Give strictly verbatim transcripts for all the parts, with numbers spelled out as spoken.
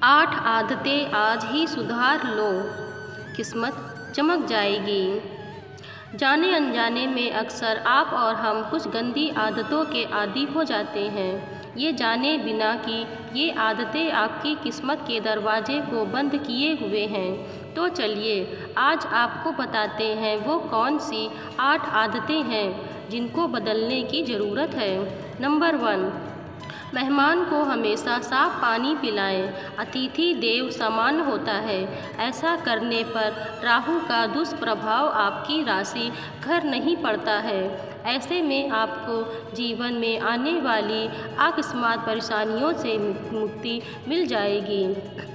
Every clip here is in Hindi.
आठ आदतें आज ही सुधार लो, किस्मत चमक जाएगी। जाने अनजाने में अक्सर आप और हम कुछ गंदी आदतों के आदी हो जाते हैं, ये जाने बिना कि ये आदतें आपकी किस्मत के दरवाजे को बंद किए हुए हैं। तो चलिए आज आपको बताते हैं वो कौन सी आठ आदतें हैं जिनको बदलने की ज़रूरत है। नंबर वन, मेहमान को हमेशा साफ पानी पिलाएं। अतिथि देव समान होता है। ऐसा करने पर राहु का दुष्प्रभाव आपकी राशि घर नहीं पड़ता है। ऐसे में आपको जीवन में आने वाली अकस्मात परेशानियों से मुक्ति मिल जाएगी।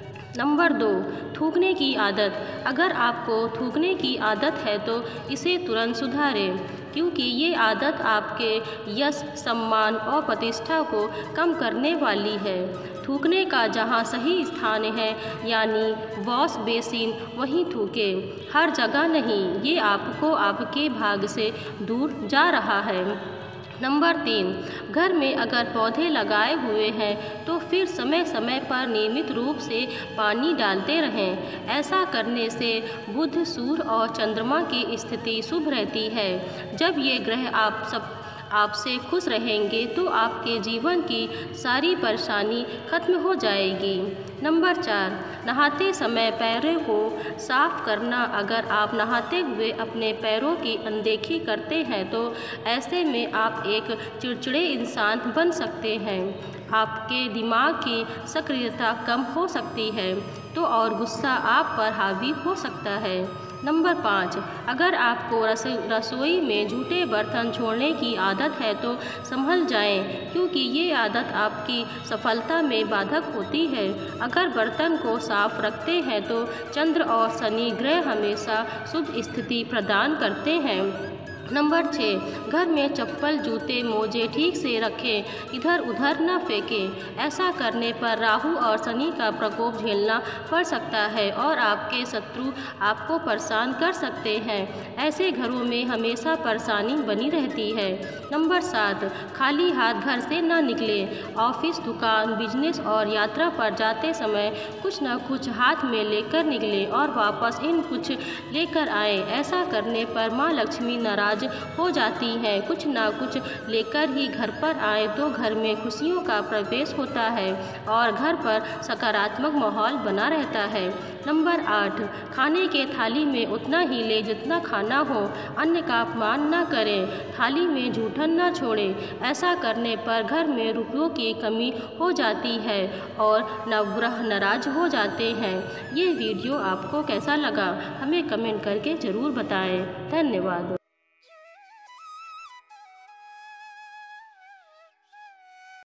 नंबर दो, थूकने की आदत। अगर आपको थूकने की आदत है तो इसे तुरंत सुधारें, क्योंकि ये आदत आपके यश, सम्मान और प्रतिष्ठा को कम करने वाली है। थूकने का जहाँ सही स्थान है यानी वॉश बेसिन, वहीं थूके, हर जगह नहीं। ये आपको आपके भाग्य से दूर जा रहा है। नंबर तीन, घर में अगर पौधे लगाए हुए हैं तो फिर समय समय पर नियमित रूप से पानी डालते रहें। ऐसा करने से बुध, सूर्य और चंद्रमा की स्थिति शुभ रहती है। जब ये ग्रह आप सब आपसे खुश रहेंगे तो आपके जीवन की सारी परेशानी खत्म हो जाएगी। नंबर चार, नहाते समय पैरों को साफ करना। अगर आप नहाते हुए अपने पैरों की अनदेखी करते हैं तो ऐसे में आप एक चिड़चिड़े इंसान बन सकते हैं। आपके दिमाग की सक्रियता कम हो सकती है तो और गुस्सा आप पर हावी हो सकता है। नंबर पाँच, अगर आपको रसोई में जूठे बर्तन छोड़ने की आदत है तो संभल जाएं, क्योंकि ये आदत आपकी सफलता में बाधक होती है। अगर बर्तन को साफ रखते हैं तो चंद्र और शनि ग्रह हमेशा शुभ स्थिति प्रदान करते हैं। नंबर छः, घर में चप्पल, जूते, मोजे ठीक से रखें, इधर उधर न फेंकें। ऐसा करने पर राहु और शनि का प्रकोप झेलना पड़ सकता है और आपके शत्रु आपको परेशान कर सकते हैं। ऐसे घरों में हमेशा परेशानी बनी रहती है। नंबर सात, खाली हाथ घर से न निकलें। ऑफिस, दुकान, बिजनेस और यात्रा पर जाते समय कुछ न कुछ हाथ में लेकर निकलें और वापस इन कुछ लेकर आएँ। ऐसा करने पर माँ लक्ष्मी नाराज हो जाती हैं। कुछ ना कुछ लेकर ही घर पर आए तो घर में खुशियों का प्रवेश होता है और घर पर सकारात्मक माहौल बना रहता है। नंबर आठ, खाने के थाली में उतना ही ले जितना खाना हो। अन्न का अपमान न करें, थाली में जूठन न छोड़ें। ऐसा करने पर घर में रुपयों की कमी हो जाती है और नवग्रह नाराज हो जाते हैं। ये वीडियो आपको कैसा लगा हमें कमेंट करके ज़रूर बताएं। धन्यवाद।